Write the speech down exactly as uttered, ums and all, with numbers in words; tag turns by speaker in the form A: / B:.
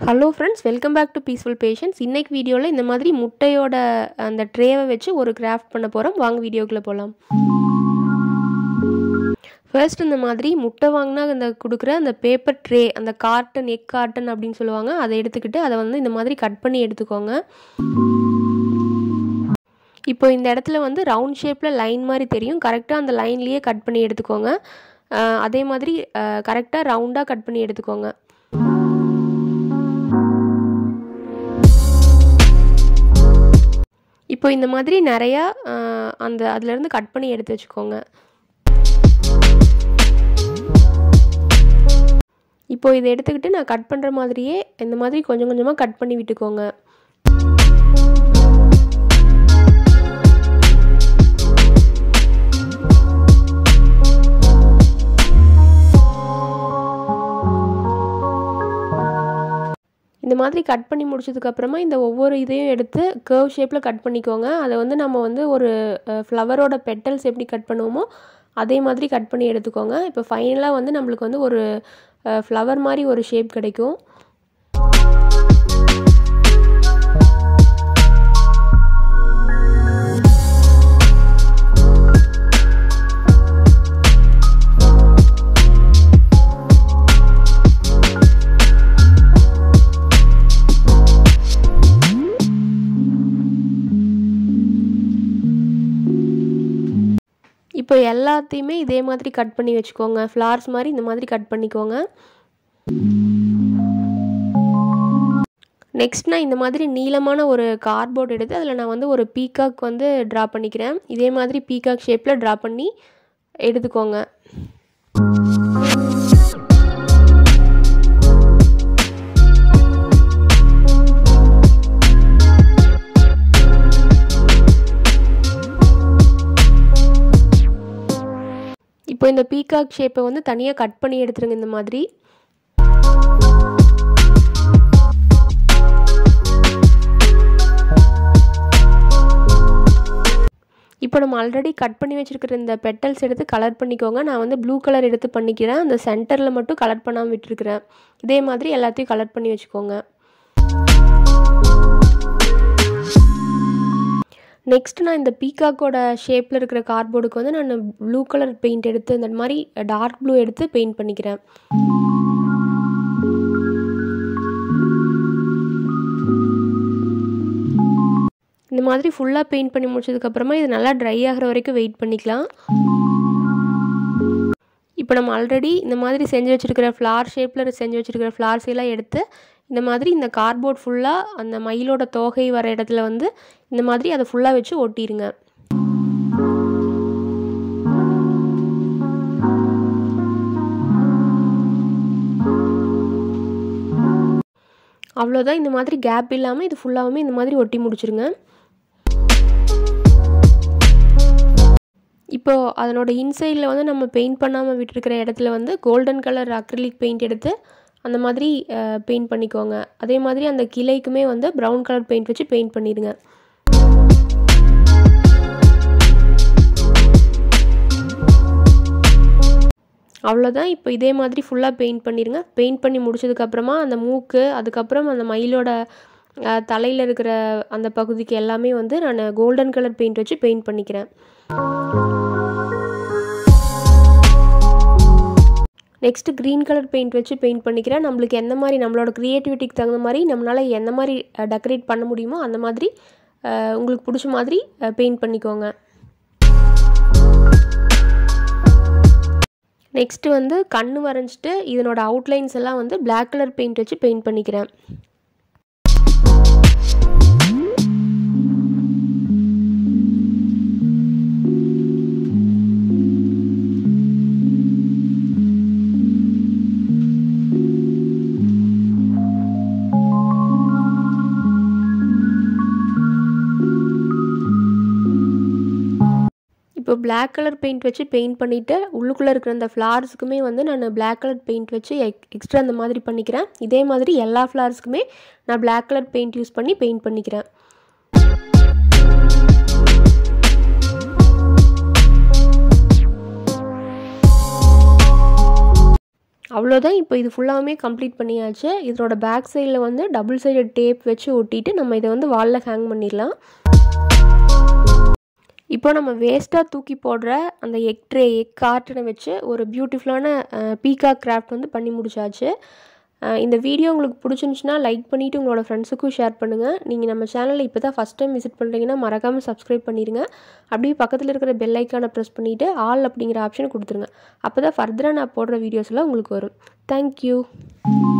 A: Hello friends, welcome back to Peaceful Patience. இன்னைக்கு வீடியோல இந்த மாதிரி முட்டையோட அந்த ட்ரேவை வச்சு ஒரு கிராஃப்ட் பண்ண போறோம். வாங்க வீடியோக்குள்ள போலாம். ஃபர்ஸ்ட் இந்த மாதிரி முட்டை வாங்குனா அந்த குடுக்குற அந்த பேப்பர் ட்ரே, அந்த கார்டன், எக் கார்டன் அப்படினு சொல்லுவாங்க. அதை எடுத்துக்கிட்டு அதை வந்து இந்த மாதிரி கட் பண்ணி எடுத்துக்கோங்க. இப்போ இந்த இடத்துல வந்து ரவுண்ட் ஷேப்ல லைன் மாதிரி தெரியும். கரெக்ட்டா அந்த லைன்லயே கட் பண்ணி எடுத்துக்கோங்க. அதே மாதிரி கரெக்ட்டா ரவுண்டா கட் பண்ணி எடுத்துக்கோங்க. இப்போ இந்த மாதிரி நிறைய அந்த அதில இருந்து கட் பண்ணி எடுத்து வச்சுக்கோங்க. இப்போ இதை எடுத்துக்கிட்டு நான் கட் பண்ற மாதிரியே இந்த மாதிரி கொஞ்சம் கொஞ்சமா கட் பண்ணி விட்டுக்கோங்க. இந்த மாதிரி கட் பண்ணி முடிச்சதுக்கு அப்புறமா இந்த ஒவ்வொரு இதையும் எடுத்து கர்வ் ஷேப்ல கட் பண்ணிக்கோங்க. அதை வந்து நம்ம வந்து ஒரு ஃப்ளவரோட பெட்டல்ஸ் எப்படி கட் பண்ணுவோமோ அதே மாதிரி கட் பண்ணி எடுத்துக்கோங்க. இப்போ ஃபைனலா வந்து நமக்கு வந்து ஒரு ஃப்ளவர் மாதிரி ஒரு ஷேப் கிடைக்கும். இப்போ எல்லாத்தையுமே இதே மாதிரி கட் பண்ணி வச்சுக்கோங்க. ஃப்ளவர்ஸ் மாதிரி இந்த மாதிரி கட் பண்ணிக்கோங்க. நெக்ஸ்ட் நான் இந்த மாதிரி நீளமான ஒரு கார்ட்போர்ட் எடுத்து அதில் நான் வந்து ஒரு பீகாக் வந்து ட்ரா பண்ணிக்கிறேன். இதே மாதிரி பீகாக் ஷேப்பில் ட்ரா பண்ணி எடுத்துக்கோங்க. இப்போ இந்த பீகாக் ஷேப்பை வந்து தனியாக கட் பண்ணி எடுத்துருங்க இந்த மாதிரி. இப்போ நம்ம ஆல்ரெடி கட் பண்ணி வச்சிருக்கிற இந்த பெட்டல்ஸ் எடுத்து கலர் பண்ணிக்கோங்க. நான் வந்து ப்ளூ கலர் எடுத்து பண்ணிக்கிறேன். அந்த சென்டரில் மட்டும் கலர் பண்ணாமல் விட்டுருக்கிறேன். இதே மாதிரி எல்லாத்தையும் கலர் பண்ணி வச்சுக்கோங்க. நெக்ஸ்ட் நான் இந்த பீகாக்கோட ஷேப்பில் இருக்கிற கார்ட்போர்டுக்கு வந்து நான் ப்ளூ கலர் பெயிண்ட் எடுத்து இந்த மாதிரி டார்க் ப்ளூ எடுத்து பெயிண்ட் பண்ணிக்கிறேன். இந்த மாதிரி ஃபுல்லாக பெயிண்ட் பண்ணி முடிச்சதுக்கப்புறமா இது நல்லா ட்ரை ஆகிற வரைக்கும் வெயிட் பண்ணிக்கலாம். இப்போ நம்ம ஆல்ரெடி இந்த மாதிரி செஞ்சு வச்சுருக்கிற ஃப்ளார் ஷேப்பில் செஞ்சு வச்சுருக்கிற ஃப்ளார்ஸ் எல்லாம் எடுத்து இந்த மாதிரி இந்த கார்ட்போர்ட் ஃபுல்லாக அந்த மயிலோட தோகை வர இடத்துல வந்து இந்த மாதிரி அதை ஃபுல்லாக வச்சு ஒட்டிடுங்க. அவ்வளோதான். இந்த மாதிரி கேப் இல்லாமல் இது ஃபுல்லாகவுமே இந்த மாதிரி ஒட்டி முடிச்சிருங்க. இப்போது அதனோட இன்சைடில் வந்து நம்ம பெயிண்ட் பண்ணாமல் விட்டுருக்கிற இடத்துல வந்து கோல்டன் கலர் அக்ரிலிக் பெயிண்ட் எடுத்து அந்த மாதிரி பெயிண்ட் பண்ணிக்கோங்க. அதே மாதிரி அந்த கிளைக்குமே வந்து ப்ரௌன் கலர் பெயிண்ட் வச்சு பெயிண்ட் பண்ணிடுங்க. அவ்வளோதான். இப்போ இதே மாதிரி ஃபுல்லாக பெயிண்ட் பண்ணிடுங்க. பெயிண்ட் பண்ணி முடிச்சதுக்கப்புறமா அந்த மூக்கு, அதுக்கப்புறம் அந்த மயிலோட தலையில் இருக்கிற அந்த பகுதிக்கு எல்லாமே வந்து நான் கோல்டன் கலர் பெயிண்ட் வச்சு பெயிண்ட் பண்ணிக்கிறேன். நெக்ஸ்ட்டு க்ரீன் கலர் பெயிண்ட் வச்சு பெயிண்ட் பண்ணிக்கிறேன். நம்மளுக்கு எந்த மாதிரி நம்மளோட க்ரியேட்டிவிட்டிக்கு தகுந்த மாதிரி நம்மளால் எந்த மாதிரி டெக்கரேட் பண்ண முடியுமோ அந்த மாதிரி உங்களுக்கு பிடிச்ச மாதிரி பெயிண்ட் பண்ணிக்கோங்க. நெக்ஸ்ட்டு வந்து கண் வரைஞ்சிட்டு இதனோட அவுட்லைன்ஸ் எல்லாம் வந்து பிளாக் கலர் பெயிண்ட் வச்சு பெயிண்ட் பண்ணிக்கிறேன். இப்போ பிளாக் கலர் பெயிண்ட் வச்சு பெயிண்ட் பண்ணிவிட்டு உள்ளுக்குள்ளே இருக்கிற அந்த ஃப்ளார்ஸுக்குமே வந்து நான் பிளாக் கலர் பெயிண்ட் வச்சு எக் எக்ஸ்ட்ரா அந்த மாதிரி பண்ணிக்கிறேன். இதே மாதிரி எல்லா ஃப்ளார்ஸுக்குமே நான் பிளாக் கலர் பெயிண்ட் யூஸ் பண்ணி பெயிண்ட் பண்ணிக்கிறேன். அவ்வளோதான். இப்போ இது ஃபுல்லாகவுமே கம்ப்ளீட் பண்ணியாச்சு. இதனோட பேக் சைடில் வந்து டபுள் சைடட் டேப் வச்சு ஒட்டிட்டு நம்ம இதை வந்து வாலில் ஹேங் பண்ணிடலாம். இப்போ நம்ம வேஸ்ட்டாக தூக்கி போடுற அந்த எக் ட்ரே எக் கார்ட்டனை வச்சு ஒரு பியூட்டிஃபுல்லான பீகாக் கிராஃப்ட் வந்து பண்ணி முடிச்சாச்சு. இந்த வீடியோ உங்களுக்கு பிடிச்சிருந்துச்சுன்னா லைக் பண்ணிவிட்டு உங்களோட ஃப்ரெண்ட்ஸுக்கும் ஷேர் பண்ணுங்கள். நீங்கள் நம்ம சேனலில் இப்போ தான் ஃபஸ்ட் டைம் விசிட் பண்ணுறீங்கன்னா மறக்காமல் சப்ஸ்கிரைப் பண்ணிடுங்க. அப்படியே பக்கத்தில் இருக்கிற பெல் ஐக்கானை ப்ரெஸ் பண்ணிவிட்டு ஆல் அப்படிங்கிற ஆப்ஷனை கொடுத்துருங்க. அப்போ தான் ஃபர்தராக நான் போடுற வீடியோஸ்லாம் உங்களுக்கு வரும். தேங்க்யூ.